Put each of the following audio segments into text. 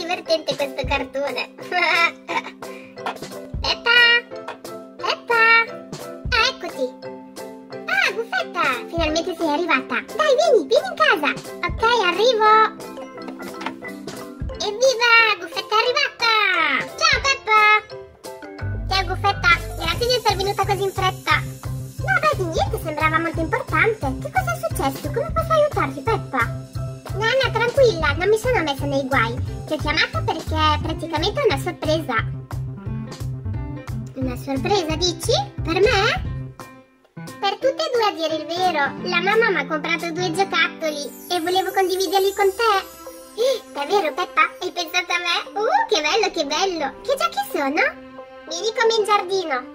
divertente questo cartone. Peppa! Peppa! Ah, eccoti! Ah, Gufetta! Finalmente sei arrivata! Dai, vieni in casa! Ok, arrivo! Evviva! Gufetta è arrivata! Ciao, Peppa! Ciao, Gufetta! Grazie di essere venuta così in fretta! No, beh, di niente, sembrava molto importante. Che cosa è successo? Come posso aiutarti, Peppa? Nana, tranquilla, non mi sono messa nei guai. Ti ho chiamato perché è praticamente una sorpresa. Una sorpresa, dici? Per me? Per tutte e due, a dire il vero. La mamma mi ha comprato 2 giocattoli e volevo condividerli con te. Davvero, Peppa? Hai pensato a me? Che bello, che bello. Che giochi sono? Vieni con me in giardino.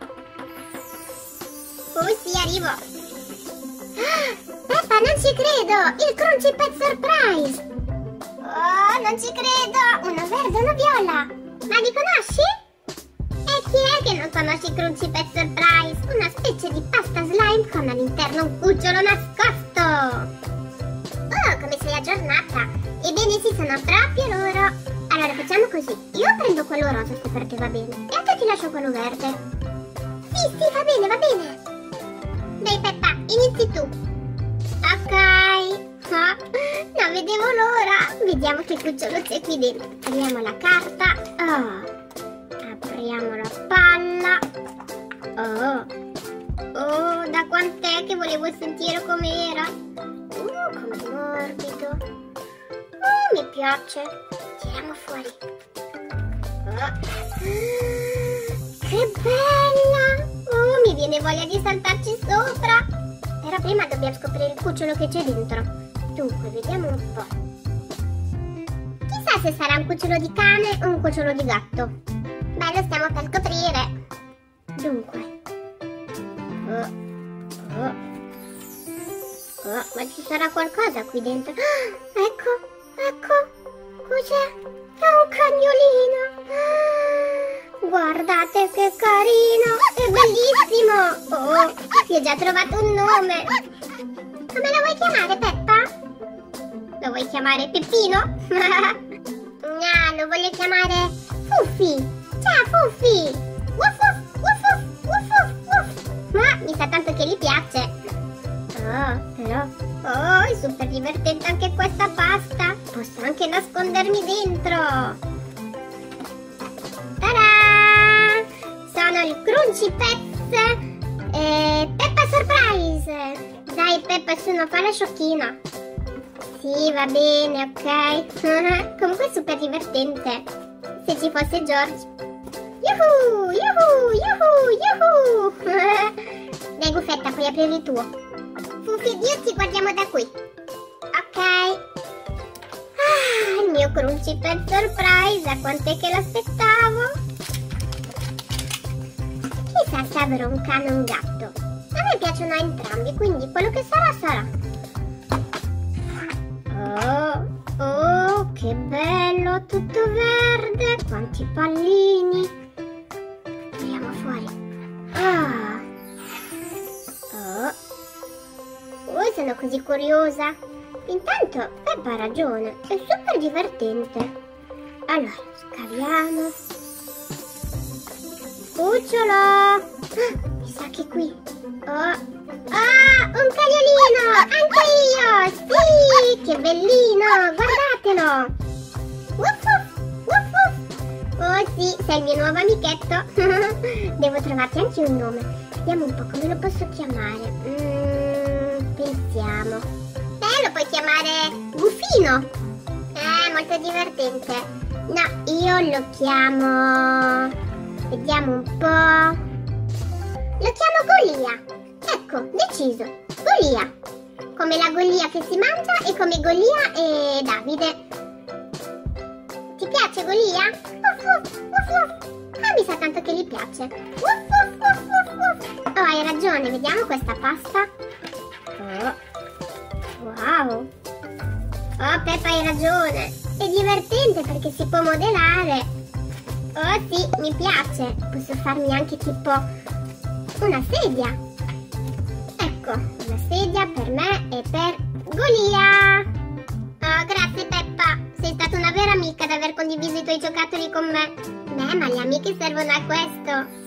Sì, arrivo. Peppa, non ci credo! Il Crunchy Pet Surprise! Oh, non ci credo! Uno verde e uno viola! Ma li conosci? E chi è che non conosce il Crunchy Pet Surprise? Una specie di pasta slime con all'interno un cucciolo nascosto! Oh, come sei aggiornata! Ebbene sì, sono proprio loro! Allora facciamo così, io prendo quello rosa se per te va bene, e a te ti lascio quello verde. Sì, va bene, va bene! Dai Peppa, inizi tu! Ok, non vedevo l'ora. Vediamo che cucciolo c'è qui dentro. Apriamo la carta. Apriamo la palla. Da quant'è che volevo sentire com'era. Come morbido. Mi piace. Tiriamo fuori. Che bella. Mi viene voglia di saltarci sopra. Però prima dobbiamo scoprire il cucciolo che c'è dentro. Dunque, vediamo un po'. Chissà se sarà un cucciolo di cane o un cucciolo di gatto. Beh, lo stiamo per scoprire. Dunque. Ma ci sarà qualcosa qui dentro? Ecco. Cos'è? È un cagnolino. Guardate che carino. È bellissimo. Ti ho già trovato un nome. Come lo vuoi chiamare, Peppa? Lo vuoi chiamare Peppino? No, lo voglio chiamare Fuffi. Ciao, Fuffi. Wuff, wuff, wuff, wuff, wuff, wuff. Ma mi sa tanto che gli piace. Però... è super divertente anche questa pasta. Posso anche nascondermi dentro. Ta-da! Sono il Crunchy Pets Peppa Surprise. Dai Peppa, su, non fa la sciocchina. Sì, va bene, ok. Comunque è super divertente. Se ci fosse George. Yuhu, yuhu, yuhu, yuhu. Dai Gufetta, puoi aprire il tuo. Fuffi ed io ci guardiamo da qui. Ok. Il mio Crunchy Pet Surprise, a quant'è che l'aspettavo. Chissà se avrò un cane o un gatto. A me piacciono entrambi, quindi quello che sarà. Che bello, tutto verde, quanti pallini. Tiriamo fuori. Sono così curiosa. Intanto Peppa ha ragione, è super divertente. Allora, scaviamo. Cucciolo! Mi sa che qui. Un cagnolino! Anche io! Sì! Che bellino! Guardatelo! Wuff, wuff, wuff. Oh sì, sei il mio nuovo amichetto. Devo trovarti anche un nome. Vediamo un po' come lo posso chiamare. Pensiamo. Lo puoi chiamare Buffino. Molto divertente. No, io lo chiamo... Vediamo un po'. Lo chiamo Golia. Ecco, deciso. Golia. Come la Golia che si mangia e come Golia e Davide. Ti piace Golia? Uff, uff, uff, uff. Mi sa tanto che gli piace. Uff, uff, uff, uff, uff. Hai ragione, vediamo questa pasta. Wow. Peppa, hai ragione. È divertente perché si può modellare. Sì, mi piace. Posso farmi anche tipo una sedia. Ecco, una sedia per me e per Golia. Grazie Peppa. Sei stata una vera amica ad aver condiviso i giocattoli con me. Beh, ma le amiche servono a questo.